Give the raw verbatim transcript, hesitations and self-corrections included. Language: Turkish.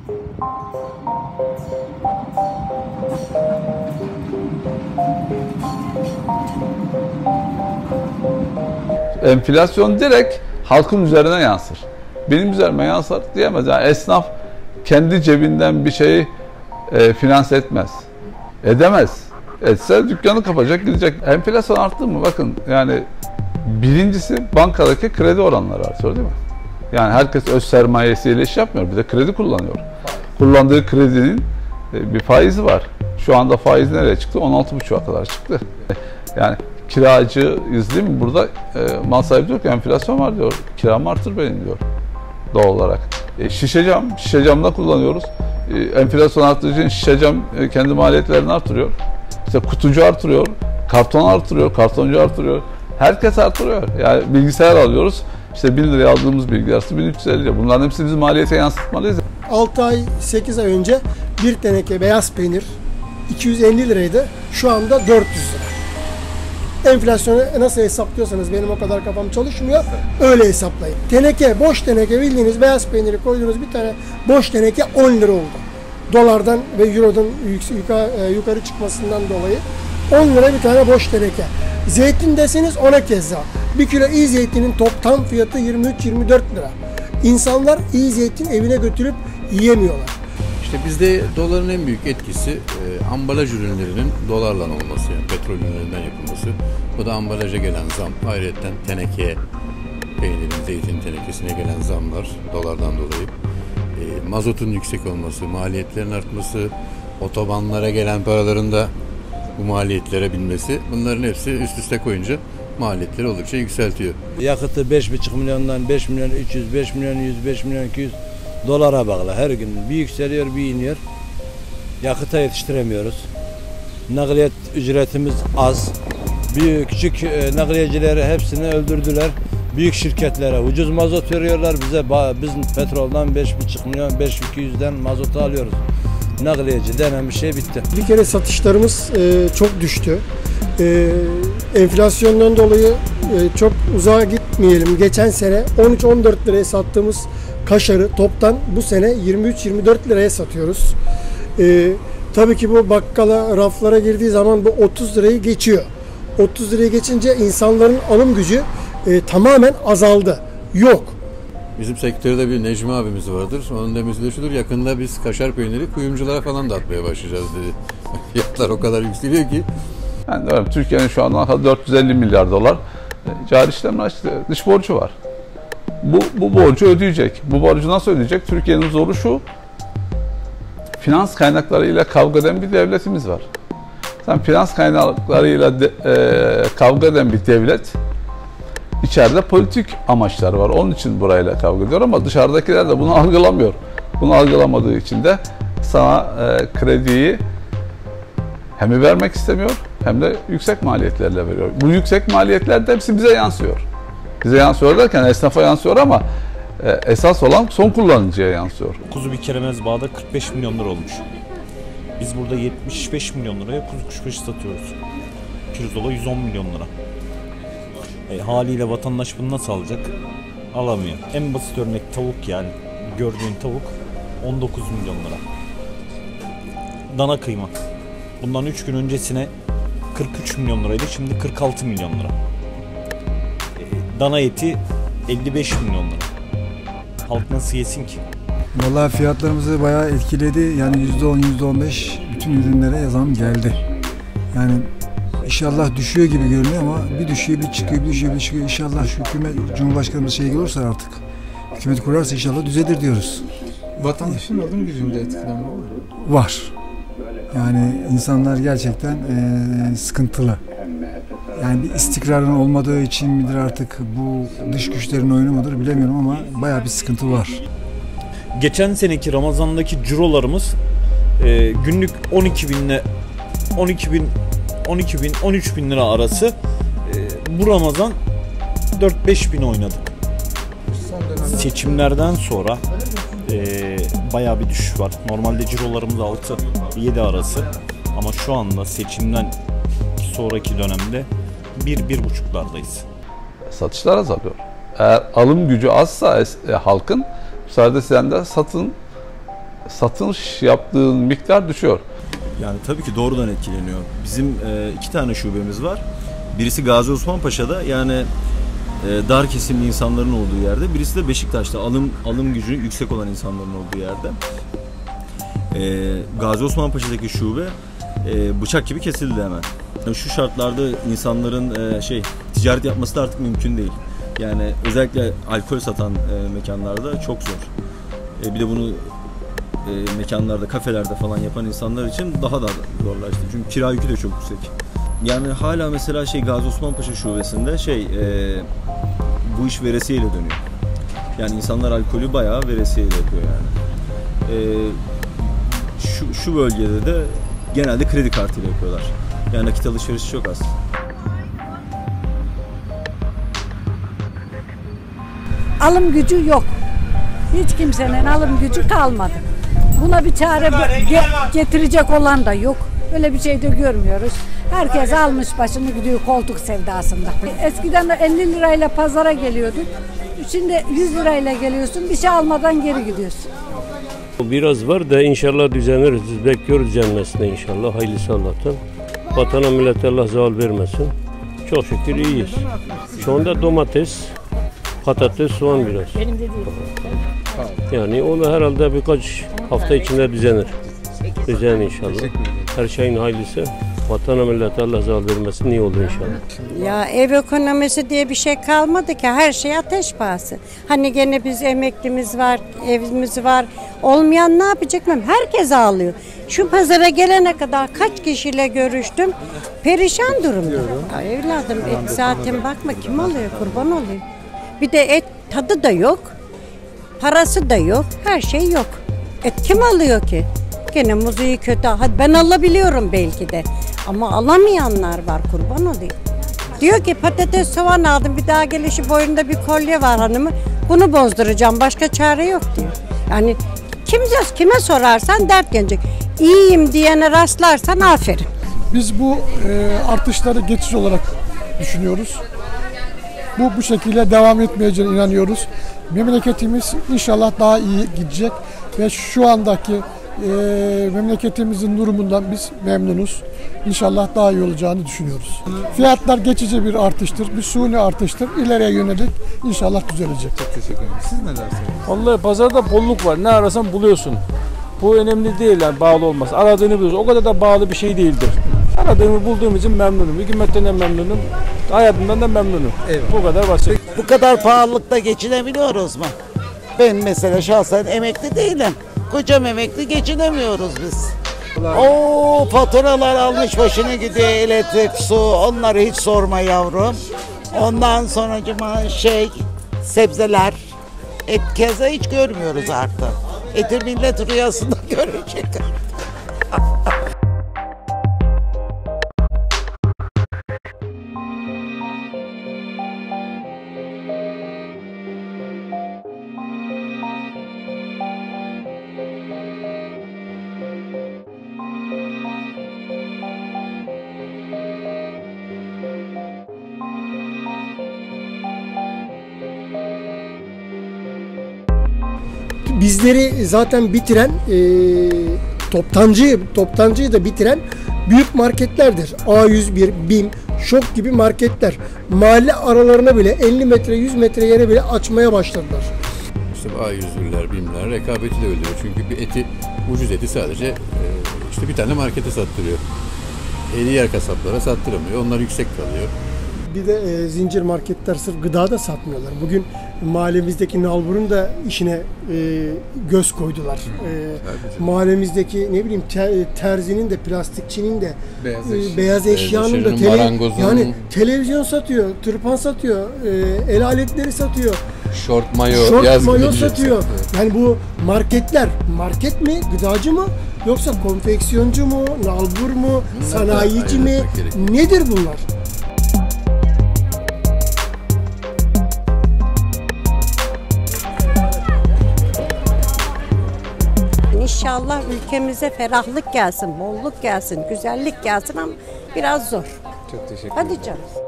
Enflasyon direkt halkın üzerine yansır. Benim üzerime yansır diyemez. Yani esnaf kendi cebinden bir şeyi e, finanse etmez. Edemez. Etse dükkanı kapacak, gidecek. Enflasyon arttı mı? Bakın yani birincisi bankadaki kredi oranları artıyor değil mi? Yani herkes öz sermayesiyle iş yapmıyor. Bir de kredi kullanıyor. Kullandığı kredinin e, bir faizi var. Şu anda faiz nereye çıktı? on altı buçuğa kadar çıktı. Yani kiracıyız değil mi? Burada e, mal sahibi diyor ki enflasyon var diyor. Kiramı artır benim diyor. Doğal olarak. E, şişe cam, şişe camda kullanıyoruz. E, enflasyon arttığı için şişe cam e, kendi maliyetlerini artırıyor. İşte kutucu artırıyor, karton artırıyor, kartoncu artırıyor. Herkes artırıyor. Yani bilgisayar alıyoruz. İşte bin liraya aldığımız bilgisayar bin üç yüz elli lira. Bunların hepsini biz maliyete yansıtmalıyız. altı ay, sekiz ay önce bir teneke beyaz peynir iki yüz elli liraydı. Şu anda dört yüz lira. Enflasyonu nasıl hesaplıyorsanız, benim o kadar kafam çalışmıyor, öyle hesaplayın. Teneke, boş teneke, bildiğiniz beyaz peyniri koyduğunuz bir tane boş teneke on lira oldu. Dolardan ve Euro'dan yukarı, yukarı çıkmasından dolayı on lira bir tane boş teneke. Zeytin deseniz ona keza. Bir kilo iyi zeytinin toptan fiyatı yirmi üç yirmi dört lira. İnsanlar iyi zeytin evine götürüp yiyemiyorlar. İşte bizde doların en büyük etkisi e, ambalaj ürünlerinin dolarla olması, yani petrol ürünlerinden yapılması. Bu da ambalaja gelen zam. Ayrıca tenekeye, peynirin, zeytin tenekesine gelen zamlar dolardan dolayı. E, mazotun yüksek olması, maliyetlerin artması, otobanlara gelen paraların da bu maliyetlere binmesi. Bunların hepsi üst üste koyunca maliyetleri oldukça yükseltiyor. Yakıtı beş buçuk milyondan beş milyon üç yüz, beş milyon yüz, beş milyon iki yüz dolara bağlı. Her gün bir yükseliyor, bir iniyor. Yakıta yetiştiremiyoruz. Nakliyat ücretimiz az. Büyük küçük e, nakliyecileri hepsini öldürdüler. Büyük şirketlere ucuz mazot veriyorlar bize. Biz petroldan beş buçuk milyon, beş bin iki yüzden mazotu alıyoruz. Nakliyeci denen bir şey bitti. Bir kere satışlarımız e, çok düştü. E, enflasyondan dolayı e, çok uzağa gitmeyelim. Geçen sene on üç on dört liraya sattığımız kaşarı toptan bu sene yirmi üç yirmi dört liraya satıyoruz. E, tabii ki bu bakkala, raflara girdiği zaman bu otuz lirayı geçiyor. otuz liraya geçince insanların alım gücü e, tamamen azaldı. Yok. Bizim sektörde bir Necmi abimiz vardır. Onun demesi de şudur: yakında biz kaşar peyniri kuyumculara falan da atmaya başlayacağız dedi. Fiyatlar o kadar yükseliyor ki. Yani evet, Türkiye'nin şu anda dört yüz elli milyar dolar e, cari işlemler açtı. Dış borcu var. Bu, bu borcu ödeyecek. Bu borcu nasıl ödeyecek? Türkiye'nin zoru şu: finans kaynaklarıyla kavga eden bir devletimiz var. Sen finans kaynaklarıyla de, e, kavga eden bir devlet, içeride politik amaçları var. Onun için burayla kavga ediyor ama dışarıdakiler de bunu algılamıyor. Bunu algılamadığı için de sana e, krediyi hem vermek istemiyor hem de yüksek maliyetlerle veriyor. Bu yüksek maliyetler de hepsi bize yansıyor. Bize yansıyor derken esnafa yansıyor ama e, esas olan son kullanıcıya yansıyor. Kuzu bir kere mezbahada kırk beş milyon lira olmuş. Biz burada yetmiş beş milyon liraya kuzu kuşbaşı satıyoruz. Pirzola yüz on milyon lira. E, haliyle vatandaş bunu nasıl alacak? Alamıyor. En basit örnek tavuk, yani gördüğün tavuk on dokuz milyon lira. Dana kıyma. Bundan üç gün öncesine kırk üç milyon liraydı, şimdi kırk altı milyon lira. E, dana eti elli beş milyon lira. Halk nasıl yesin ki? Vallahi fiyatlarımızı bayağı etkiledi. Yani yüzde on, yüzde on beş bütün ürünlere zam geldi. Yani İnşallah düşüyor gibi görünüyor ama bir düşüyor, bir çıkıyor, bir düşüyor, bir çıkıyor. İnşallah şu hükümet, Cumhurbaşkanımız şey olursa artık, hükümet kurarsa inşallah düzelir diyoruz. Vatandaşın alım gücünde etkilenme var mı? Var. Yani insanlar gerçekten e, sıkıntılı. Yani bir istikrarın olmadığı için midir artık, bu dış güçlerin oyunu mudur bilemiyorum ama bayağı bir sıkıntı var. Geçen seneki Ramazan'daki cirolarımız e, günlük on iki binle on iki bin on iki bin on üç bin lira arası. E, bu Ramazan dört beş bin oynadık. Seçimlerden sonra e, bayağı bir düşüş var. Normalde cirolarımız altı yedi arası ama şu anda seçimden sonraki dönemde bir bir buçuklardayız. Satışlar azalıyor. Eğer alım gücü azsa e, halkın, müsaade sen de satın satış yaptığın miktar düşüyor. Yani tabii ki doğrudan etkileniyor. Bizim e, iki tane şubemiz var. Birisi Gazi Osman Paşa'da, yani e, dar kesimli insanların olduğu yerde. Birisi de Beşiktaş'ta, alım alım gücü yüksek olan insanların olduğu yerde. E, Gazi Osman Paşa'daki şube e, bıçak gibi kesildi hemen. Yani şu şartlarda insanların e, şey ticaret yapması da artık mümkün değil. Yani özellikle alkol satan e, mekanlarda çok zor. E, bir de bunu e, mekanlarda, kafelerde falan yapan insanlar için daha da zorlaştı. Çünkü kira yükü de çok yüksek. Yani hala mesela şey Gazi Osman Paşa şubesinde şey e, bu iş veresiyeyle dönüyor. Yani insanlar alkolü bayağı veresiyeyle yapıyor yani. E, şu, şu bölgede de genelde kredi kartıyla yapıyorlar. Yani nakit alışverişi çok az. Alım gücü yok. Hiç kimsenin alım gücü kalmadı. Buna bir çare ge- getirecek olan da yok. Öyle bir şey de görmüyoruz. Herkes almış başını gidiyor koltuk sevdasında. Eskiden de elli lirayla pazara geliyorduk. Şimdi yüz lirayla geliyorsun, bir şey almadan geri gidiyorsun. Biraz var da inşallah düzeniriz. Biz bekliyoruz düzenmesine inşallah. Hayırlısı Allah'tan. Vatana millete Allah zeval vermesin. Çok şükür iyiyiz. Şu anda domates, patates, soğan biraz. Benim de değil. Yani onu herhalde birkaç hafta içinde düzenir. Düzenir inşallah. Her şeyin hayırlısı. Vatana millete Allah zeval vermesin. İyi olur inşallah. Ya ev ekonomisi diye bir şey kalmadı ki. Her şey ateş pahası. Hani gene biz emeklimiz var, evimiz var. Olmayan ne yapacak mı? Herkes ağlıyor. Şu pazara gelene kadar kaç kişiyle görüştüm. Perişan durumda. Ya evladım et zaten bakma kim alıyor, kurban oluyor. Bir de et tadı da yok. Parası da yok. Her şey yok. Et kim alıyor ki? Gene muziği kötü. Hadi ben alabiliyorum belki de. Ama alamayanlar var, kurban olayım. Diyor ki patates soğan aldım, bir daha gelişi boyunda bir kolye var hanımı. Bunu bozduracağım, başka çare yok diyor. Yani kim, kime sorarsan dert gelecek. İyiyim diyene rastlarsan aferin. Biz bu e, artışları geçici olarak düşünüyoruz. Bu bu şekilde devam etmeyeceğine inanıyoruz. Memleketimiz inşallah daha iyi gidecek ve şu andaki e, memleketimizin durumundan biz memnunuz. İnşallah daha iyi olacağını düşünüyoruz. Fiyatlar geçici bir artıştır, bir suni artıştır. İleriye yönelik inşallah düzelecek. Çok teşekkür ederim. Siz neler söylüyorsunuz? Vallahi pazarda bolluk var. Ne arasan buluyorsun. Bu önemli değil yani bağlı olmaz. Aradığını buluyorsun. O kadar da bağlı bir şey değildir. Aradığımı bulduğum için memnunum. Hükümetten de memnunum. Hayatımdan da memnunum. Eyvallah. Bu kadar basit. Bu kadar pahalılıkta geçinebiliyoruz mu? Ben mesela şahsen emekli değilim. Kocam emekli, geçinemiyoruz biz. Oo, faturalar almış başını gidiyor, elektrik, su, onları hiç sorma yavrum. Ondan sonracıma şey, sebzeler, et keza hiç görmüyoruz artık. Eti millet rüyasında görecek. Bizleri zaten bitiren, e, toptancıyı, toptancıyı da bitiren büyük marketlerdir. A yüz bir, BİM, ŞOK gibi marketler. Mahalle aralarına bile elli metre, yüz metre yere bile açmaya başladılar. İşte A yüz birler, BİM'ler rekabeti de öldürüyor. Çünkü bir eti, ucuz eti sadece e, işte bir tane markete sattırıyor. Eli yer kasaplara sattıramıyor. Onlar yüksek kalıyor. Bir de e, zincir marketler sırf gıda da satmıyorlar. Bugün mahallemizdeki nalburun da işine e, göz koydular. E, mahallemizdeki ne bileyim ter, terzinin de, plastikçinin de, Beyaz e, eşya. beyaz eşyanın Beyaz da, eşyanın, tele, marangozun. yani televizyon satıyor, tırpan satıyor, e, el aletleri satıyor, Şort mayo, şort yaz mayo gibi satıyor. Yani bu marketler market mi, gıdacı mı, yoksa konfeksiyoncu mu, nalbur mu, sanayici mi, nedir bunlar? İnşallah ülkemize ferahlık gelsin, bolluk gelsin, güzellik gelsin ama biraz zor. Çok teşekkür ederim. Hadi canım.